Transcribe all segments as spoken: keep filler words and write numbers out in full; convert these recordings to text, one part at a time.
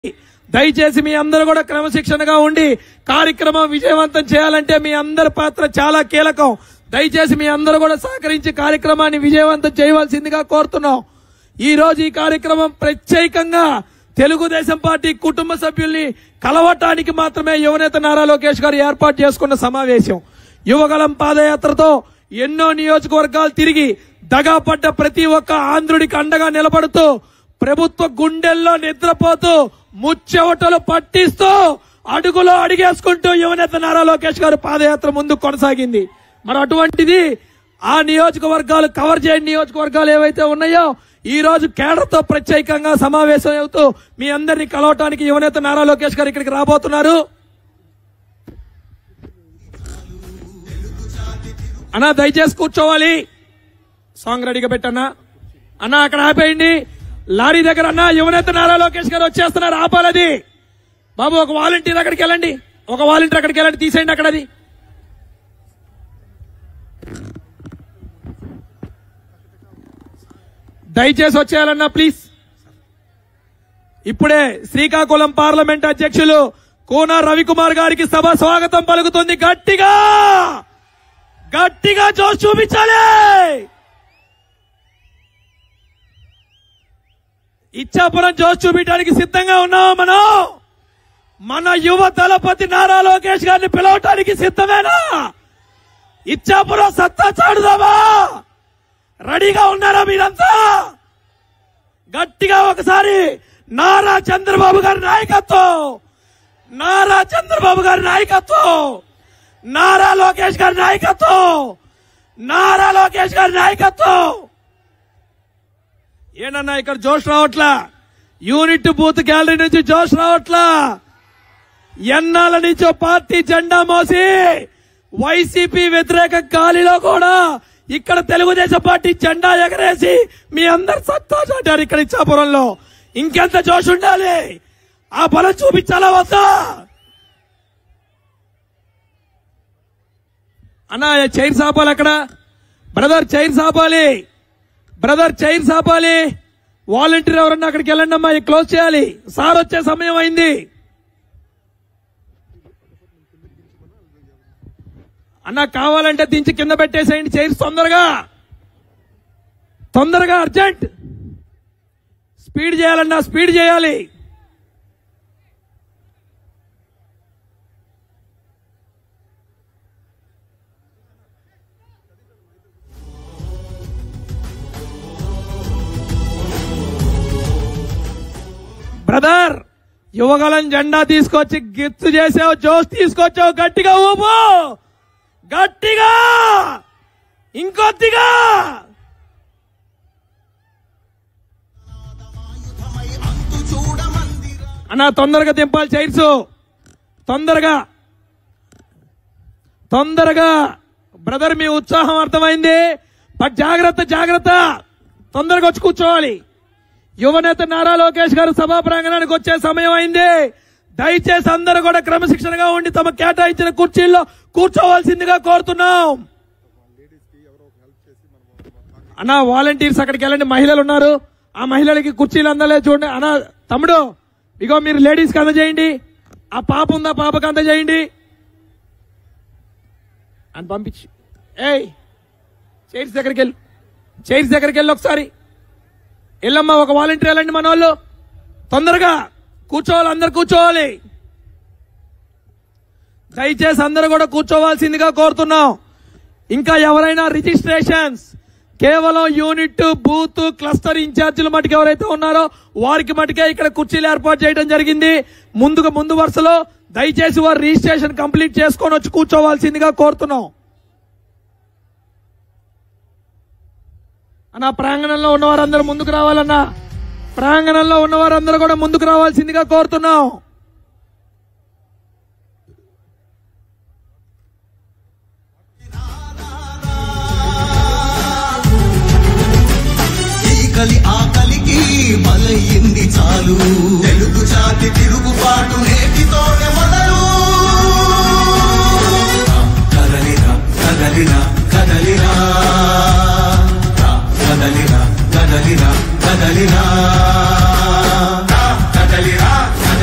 దయచేసి మీ అందరూ కూడా క్రమశిక్షణగా ఉండి కార్యక్రమం విజయవంతం చేయాలంటే మీ అందరి పాత్ర చాలా కీలకం. దయచేసి మీ అందరూ కూడా సహకరించి కార్యక్రమాన్ని విజయవంతం చేయవలసిందిగా కోరుతున్నాం. ఈ రోజు ఈ కార్యక్రమం ప్రత్యేకంగా తెలుగుదేశం పార్టీ కుటుంబ సభ్యుల్ని కలవటానికి మాత్రమే యువనేత నారా లోకేష్ గారు ఏర్పాటు చేసుకున్న సమావేశం. యువగలం పాదయాత్రతో ఎన్నో నియోజకవర్గాలు తిరిగి దగాపడ్డ ప్రతి ఒక్క ఆంధ్రుడికి అండగా నిలబడుతూ ప్రభుత్వ గుండెల్లో నిద్రపోతూ ముచ్చెవటలు పట్టిస్తూ అడుగులో అడిగేసుకుంటూ యువనేత నారా లోకేష్ గారు పాదయాత్ర ముందు కొనసాగింది. మరి అటువంటిది ఆ నియోజకవర్గాలు కవర్ చేయని నియోజకవర్గాలు ఏవైతే ఉన్నాయో ఈ రోజు కేడర్తో ప్రత్యేకంగా సమావేశం అవుతూ మీ అందరినీ కలవటానికి యువనేత నారా లోకేష్ గారు ఇక్కడికి రాబోతున్నారు. అన్నా దయచేసి కూర్చోవాలి. సాంగ్ రెడీగా పెట్టన్నా. అన్నా అక్కడ ఆపేయండి. లారీ దగ్గర అన్నా యువనేత నారా లోకేష్ గారు వచ్చేస్తున్నారు, ఆపాలది. బాబు ఒక వాలంటీర్ అక్కడికి వెళ్ళండి, ఒక వాలంటీర్ అక్కడికి వెళ్ళండి, తీసేయండి అక్కడ అది. దయచేసి వచ్చేయాలన్నా ప్లీజ్. ఇప్పుడే శ్రీకాకుళం పార్లమెంట్ అధ్యక్షులు కోన రవికుమార్ గారికి సభ స్వాగతం పలుకుతుంది. గట్టిగా గట్టిగా జోష్ చూపించాలి. ఇచ్చాపురం జోష్ చూపించడానికి సిద్ధంగా ఉన్నాం మనం. మన యువ దళపతి నారా లోకేష్ గారిని పిలవటానికి సిద్ధమేనా? ఇచ్చాపురం సత్తా చాడుదామా? రెడీగా ఉన్నారా మీరంతా? గట్టిగా ఒకసారి నారా చంద్రబాబు గారి నాయకత్వం, నారా చంద్రబాబు గారి నాయకత్వం, నారా లోకేష్ గారి నాయకత్వం, నారా లోకేష్ గారి నాయకత్వం. ఏనన్నా ఇక్కడ జోష్ రావట్లా? యూనిట్ బూత్ గ్యాలరీ నుంచి జోష్ రావట్లా? ఎన్నాళ్ళ నుంచో పార్టీ జెండా మోసి వైసీపీ వ్యతిరేక గాలిలో కూడా ఇక్కడ తెలుగుదేశం పార్టీ జెండా ఎగరేసి మీ అందరు సత్తా చాటారు ఇక్కడ ఇచ్చాపురంలో. ఇంకెంత జోష్ ఉండాలి? ఆ బలం చూపించాలా వద్దా? అన్నా చైర్ సాపాలి అక్కడ. బ్రదర్ చైర్ సాపాలి, బ్రదర్ చైర్ సాపాలి. వాలంటీర్ ఎవరన్నా అక్కడికి వెళ్ళండి అమ్మా, క్లోజ్ చేయాలి. సార్ వచ్చే సమయం అయింది. అన్నా కావాలంటే దించి కింద పెట్టేసేయండి చైర్స్. తొందరగా తొందరగా అర్జెంట్ స్పీడ్ చేయాలన్నా, స్పీడ్ చేయాలి. బ్రదర్ యువగలం జెండా తీసుకొచ్చి గిత్తు చేసావు, జోష్ తీసుకొచ్చావు. గట్టిగా ఊపు, గట్టిగా, ఇంకొద్దిగా. అన్నా తొందరగా దింపాలి చైర్స్, తొందరగా తొందరగా. బ్రదర్ మీ ఉత్సాహం అర్థమైంది, బట్ జాగ్రత్త జాగ్రత్త. తొందరగా వచ్చి కూర్చోవాలి. యువనేత నారా లోకేష్ గారు సభా ప్రాంగణానికి వచ్చే సమయం అయింది. దయచేసి అందరూ కూడా క్రమశిక్షణగా ఉండి తమ కేటాయించిన కుర్చీల్లో కూర్చోవాల్సిందిగా కోరుతున్నాం. అన్నా వాలంటీర్స్ అక్కడికి వెళ్ళండి. మహిళలు ఉన్నారు, ఆ మహిళలకి కుర్చీలు అందలే చూడండి. అన్నా తమ్ముడు ఇగో మీరు లేడీస్కి అందజేయండి. ఆ పాప ఉందా, పాపకి అందజేయండి అని పంపించి. ఏయ్ చైర్స్ దగ్గరికి వెళ్ళు, చైర్స్ దగ్గరికి వెళ్ళి ఒకసారి వెళ్ళమ్మా. ఒక వాలంటీర్ వెళ్ళండి మన వాళ్ళు. తొందరగా కూర్చోవాలి, అందరు కూర్చోవాలి. దయచేసి అందరూ కూడా కూర్చోవాల్సిందిగా కోరుతున్నాం. ఇంకా ఎవరైనా రిజిస్ట్రేషన్స్ కేవలం యూనిట్ బూత్ క్లస్టర్ ఇన్ఛార్జీల మటుకు ఎవరైతే ఉన్నారో వారికి మటుకే ఇక్కడ కుర్చీలు ఏర్పాటు చేయడం జరిగింది. ముందుగా ముందు వరుసలో దయచేసి వారు రిజిస్ట్రేషన్ కంప్లీట్ చేసుకొని వచ్చి కూర్చోవాల్సిందిగా కోరుతున్నాం. అన్న ప్రాంగణంలో ఉన్నవారందరూ ముందుకు రావాలన్నా, ప్రాంగణంలో ఉన్నవారందరూ కూడా ముందుకు రావాల్సిందిగా కోరుతున్నాం. ఆకలి ఆకలికి బలయింది చాలు, తెలుగు జాతి తిరుగుబాటు నేటితోనే మొదలు. కదలిరా కదలిరా కదలిరా కదలిరా కదలిరా కదలిరా కదలిరా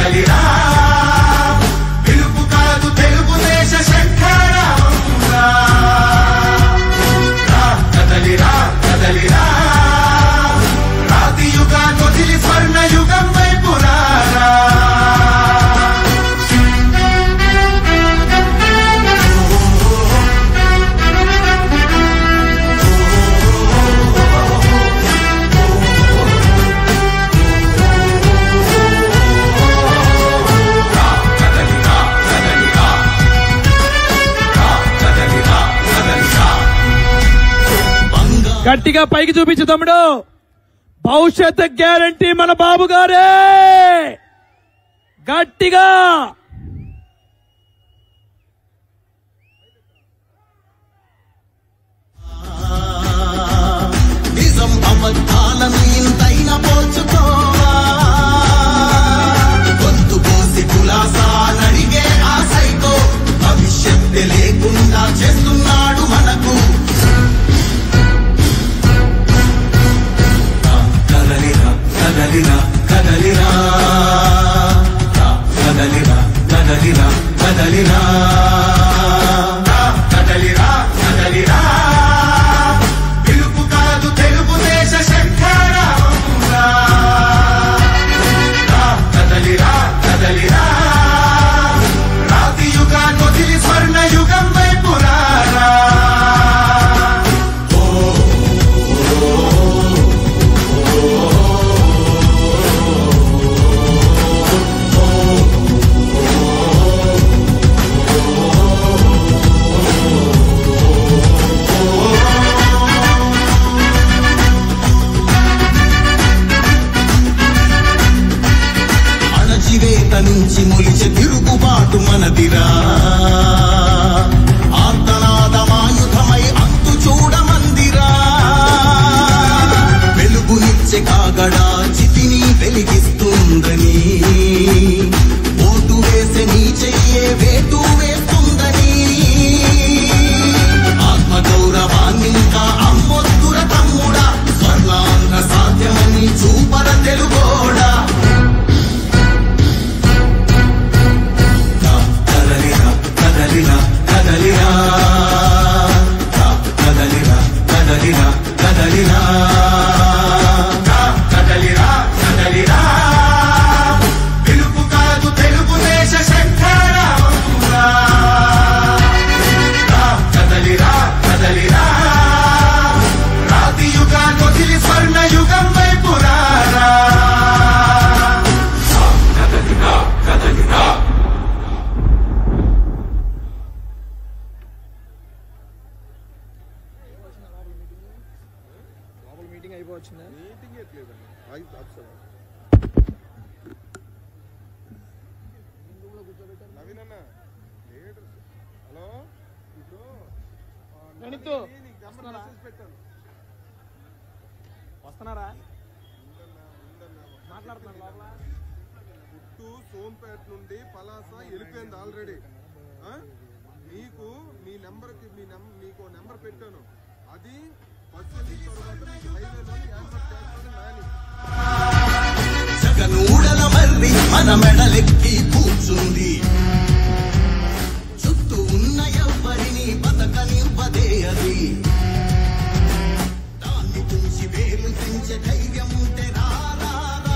గట్టిగా పైకి చూపించు తమ్ముడు. భవిష్యత్ గ్యారంటీ మన బాబు గారే. గట్టిగా నిజం అబద్ధాలను ఇంతైనా పోల్చుకోవా, గొంతు కోసి కులాసా నడిగే ఆ సైకో భవిష్యత్తు లేకుండా చేస్తున్నాడు మనకు. కదలిరా కదలిరా కదలిరా కదలిరా కదలిరా కదలిరా కదలిరా కదలిరా పిలుపు కాదు తెలుగుదేశ శంఖారావంగా. కదలిరా కదలిరా రాతి యుగాన్ని వదిలి స్వర్ణ యుగం వైపు రారా. అణచివేత నుంచి మొలిచే తిరుగుబాటు మనదిరా. ఆర్తనాదమాయుధమై అంతు చూడమందిరా. వెలుగునిచ్చే కాగడా చితిని వెలిగిస్తుందని, ఓటు వేసే నీ చెయ్యే వేటు వేస్తుందని. ఆత్మగౌరవాన్నింకా అమ్మొద్దుర తమ్ముడా, స్వర్ణాంధ్ర సాధ్యమని చూపర తెలుగోడా. కదలిరా కదలిరా కదలిరా కదలిరా కదలిరా కదలిరా కదలిరా కదలిరా పిలుపు కాదు తెలుగుదేశ శంఖారావంగా. కదలిరా కదలిరా రాతి యుగాన్ని వదిలి స్వర్ణ యుగం వైపు రారా. కదలిరా కదలిరా వస్తున్నారా? మాట్లాడుతున్నారు. పుట్టు సోంపేట నుండి పలాస వెళ్ళిపోయింది ఆల్రెడీ. మీకు మీ నెంబర్కి మీ నెంబర్ మీకు నెంబర్ పెట్టాను. అది వచ్చింది తర్వాత మీకు హైవేలో యాక్సెప్ట్ చేస్తాను నాని. జగనూడల మర్రి మన మెడలెక్కి కూర్చుంది. చుట్టూ ఉన్న ఎవ్వరిని బతకనివ్వదే అది. దాన్ని తుంచి వేలు తుంచే ధైర్యం ఉంటే రారా.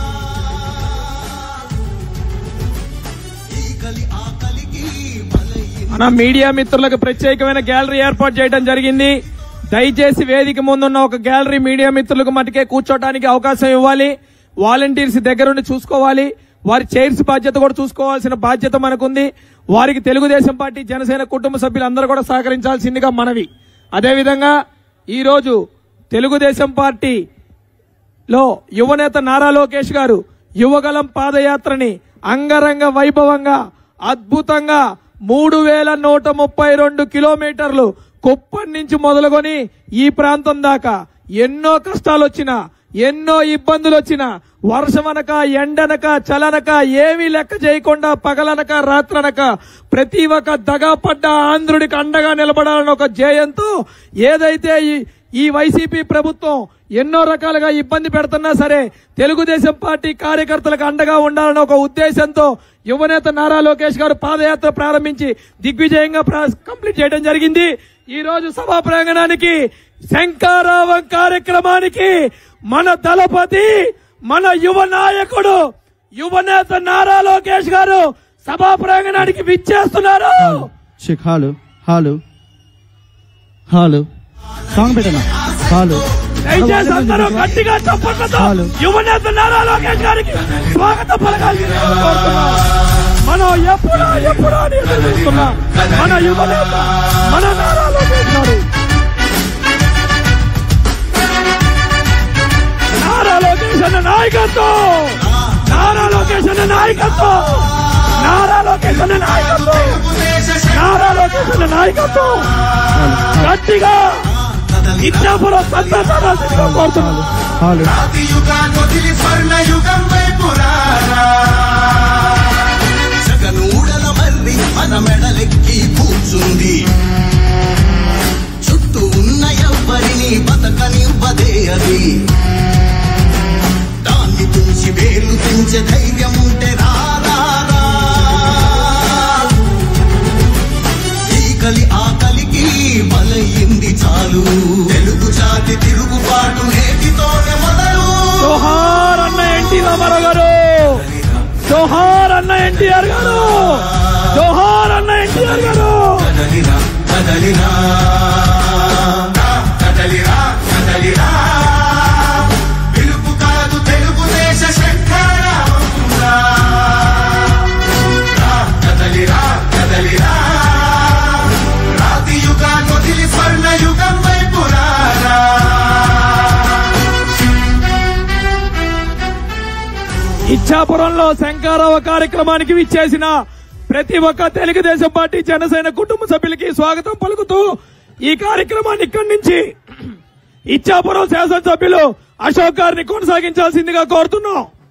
ఈ కలి ఆ కలికి బలయి మన మీడియా మిత్రులకు ప్రత్యేకమైన గ్యాలరీ ఏర్పాటు చేయడం జరిగింది. దయచేసి వేదిక ముందున్న ఒక గ్యాలరీ మీడియా మిత్రులకు మటుకే కూర్చోటానికి అవకాశం ఇవ్వాలి. వాలంటీర్స్ దగ్గరుండి చూసుకోవాలి. వారి చైర్స్ బాధ్యత కూడా చూసుకోవాల్సిన బాధ్యత మనకుంది. వారికి తెలుగుదేశం పార్టీ జనసేన కుటుంబ సభ్యులందరూ కూడా సహకరించాల్సిందిగా మనవి. అదేవిధంగా ఈరోజు తెలుగుదేశం పార్టీలో యువనేత నారా లోకేష్ గారు యువగలం పాదయాత్రని అంగరంగ వైభవంగా అద్భుతంగా మూడు వేల నూట ముప్పై రెండు కిలోమీటర్లు కుప్పం నుంచి మొదలుకొని ఈ ప్రాంతం దాకా ఎన్నో కష్టాలు వచ్చినా, ఎన్నో ఇబ్బందులు వచ్చినా, వర్షమనక ఎండనక చలనక ఏమీ లెక్క చేయకుండా పగలనక రాత్రనక ప్రతి ఒక్క దగాపడ్డ ఆంధ్రుడికి అండగా నిలబడాలని ఒక ధ్యేయంతో ఏదైతే ఈ వైసీపీ ప్రభుత్వం ఎన్నో రకాలుగా ఇబ్బంది పెడుతున్నా సరే తెలుగుదేశం పార్టీ కార్యకర్తలకు అండగా ఉండాలని ఒక ఉద్దేశంతో యువనేత నారా లోకేష్ గారు పాదయాత్ర ప్రారంభించి దిగ్విజయంగా కంప్లీట్ చేయడం జరిగింది. ఈ రోజు సభా ప్రాంగణానికి శంఖారావం కార్యక్రమానికి మన దళపతి, మన యువ నాయకుడు, యువనేత నారా లోకేష్ గారు సభా ప్రాంగణానికి విచ్చేస్తున్నారు. హాలు హాలు హాలు సాంగ్ పెట్టనా హాలు దయచేసి అందరూ గట్టిగా చప్పట్లతో యువనేత నారా లోకేష్ గారికి స్వాగతం పలకాలి. మనం ఎప్పుడో ఎప్పుడో చూస్తున్నాం మన యువనేత మన నారా లోకేష్ గారు. లోకేష్ అన్న నాయకత్వం, నారా లోకేష్ అన్న నాయకత్వం, నారా లోకేష్ అన్న నాయకత్వం, నారా లోకేష్ అన్న నాయకత్వం గట్టిగా ఇచ్చాపురం సంతానంగా కోరుతున్నాను. జగనూడల మర్రి మన మెడలెక్కి కూర్చుంది, చుట్టూ ఉన్న ఎవ్వరిని బతకనివ్వదే అది. దాన్ని తుంచి వేలు తెంచే ధైర్యం ఉంటే రారా, ఈకలి ఆకలికి బలయింది చాలు. తెలుగు జాతి తిరుగుబాటు నేటితోనే మొదలు. జోహార్ అన్న ఎన్టీ రామారావు గారు, జోహార్ అన్న ఎన్టీఆర్ గారు, జోహార్ అన్న ఎన్టీఆర్ గారు. కదలిరా కదలిరా కదలిరా కదలిరా, పిలుపు కాదు తెలుగుదేశ శంఖారావంగా. కదలిరా కదలిరా, రాతి యుగాన్ని వదిలి స్వర్ణ యుగం వైపు రారా. ఇచ్చాపురంలో శంకారావ కార్యక్రమానికి విచ్చేసిన ప్రతి ఒక్క తెలుగుదేశం పార్టీ జనసేన కుటుంబ సభ్యులకి స్వాగతం పలుకుతూ ఈ కార్యక్రమాన్ని ఇక్కడి నుంచి ఇచ్చాపురం శాసనసభ్యులు అశోక్ గారిని కొనసాగించాల్సిందిగా కోరుతున్నాం.